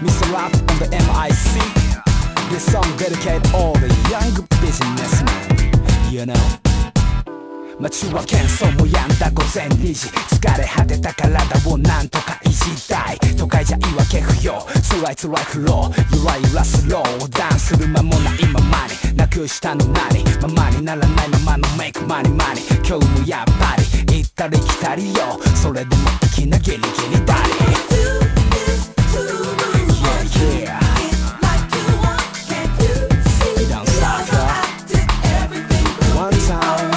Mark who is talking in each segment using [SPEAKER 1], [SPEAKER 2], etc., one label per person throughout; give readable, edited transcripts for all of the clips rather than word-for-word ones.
[SPEAKER 1] Mr. Rap on the MIC. This song dedicated all the young businessmen. You know 街は喧騒もやんだ午前2時疲れ果てた体をなんとか維持たい都会じゃ言い訳不要そうあいつは浮浪ゆらゆらslow ダンする間もないままになくしたの何ままにならないままの Make money money 今日もやっぱり行ったり来たりよそれでも生きなギリギリダディ Yeah yeah Don't stop One time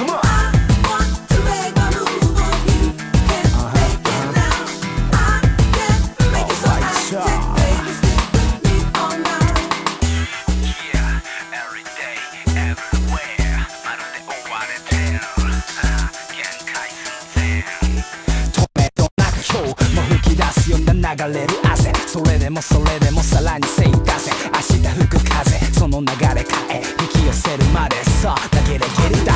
[SPEAKER 1] 流れる汗それでもそれでもさらに精出せ明日吹く風その流れ変え引き寄せるまでさあ投げれギリ